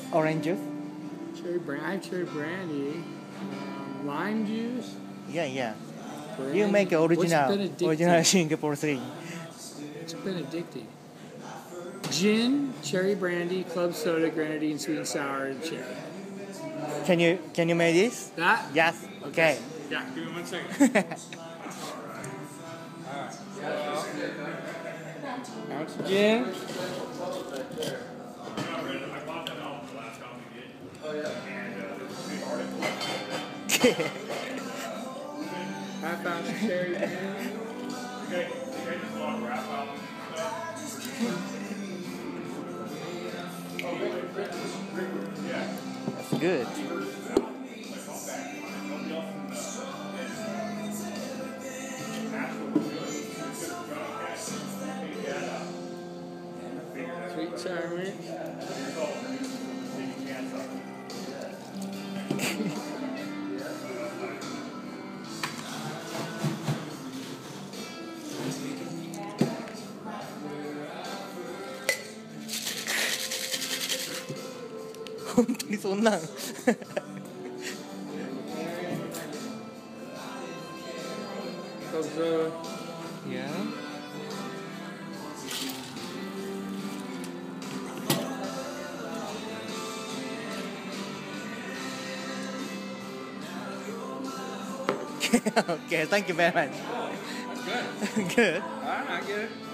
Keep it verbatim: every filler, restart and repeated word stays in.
orange juice. Cherry brand. I have cherry brandy. Um, lime juice. Yeah, yeah. Brandy. You make original, What's Benedictine? original Singapore three. It's Benedictine. Gin, cherry brandy, club soda, grenadine, sweet and sour, and cherry. Can you can you make this? That? Yes. Okay. Yeah, give me one second. Ounce of gin. Half ounce of cherry brandy. That's good. Sweet and sour mix. 本当にそんなん。 Club soda. Yeah. Okay, thank you very much. Good. Good. Alright, I get it.